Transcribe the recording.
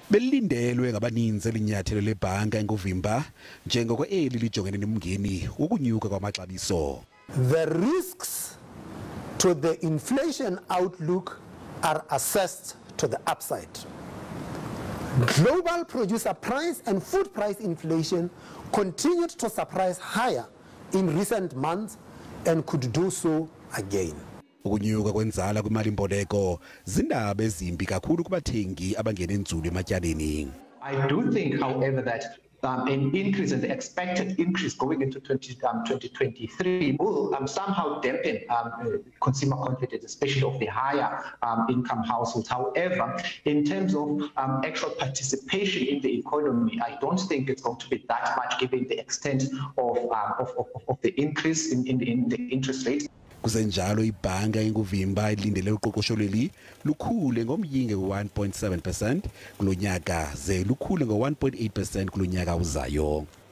Belindelwe ngabaninzi elinyathelo lebhanka enguvimba njengoko eli lijongene nomngeni wokunyuka kwamaxabiso. The risks to the inflation outlook are assessed to the upside. Global producer price and food price inflation continued to surprise higher in recent months and could do so again. Ukunyuka kwenzala kwimali mboleko zindaba ezimbi kakhulu kubathengi abangene nzulu ematyaleni. I do think, however, that an increase and the expected increase going into 2023 will somehow dampen consumer confidence, especially of the higher income households. However, in terms of actual participation in the economy, I don't think it's going to be that much given the extent of the increase in the interest rate. Kusenjalo iBhanka enguvimba ilindele uqoqosho leli lukhule ngomyinge we-1.7% kulonyaka ze lukhule ngo-1.8% kulonyaka uzayo.